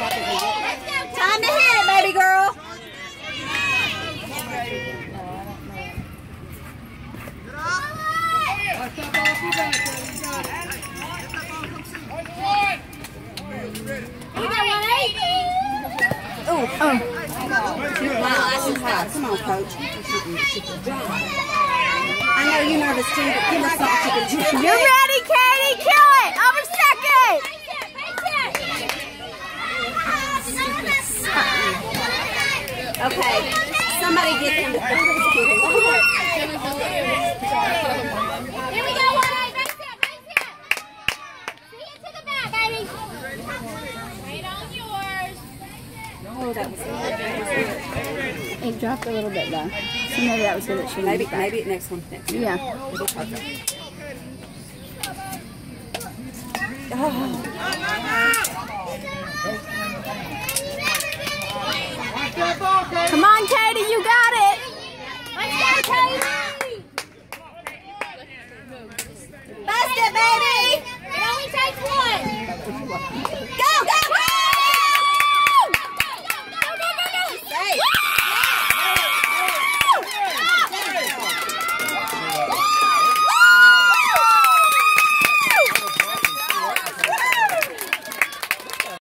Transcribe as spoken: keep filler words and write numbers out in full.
Time to hit it, baby girl. Oh, oh. Wow, that's just high. Come on, coach. I know you're nervous too, but give us something you can do. You're ready, Katie. Kill it. Over second. Okay. Somebody get him to throw this kid. Here we go, Wade. Base it, base it. See it to the back, baby. Wait on yours. Oh, that was good. It dropped a little bit though. So maybe that was good. It Maybe, maybe next one. Next one. Yeah. It'll perfect. Oh. Come on, Katie, you got it. Let's go, Katie. Basket, baby. It only takes one. Go, go, go.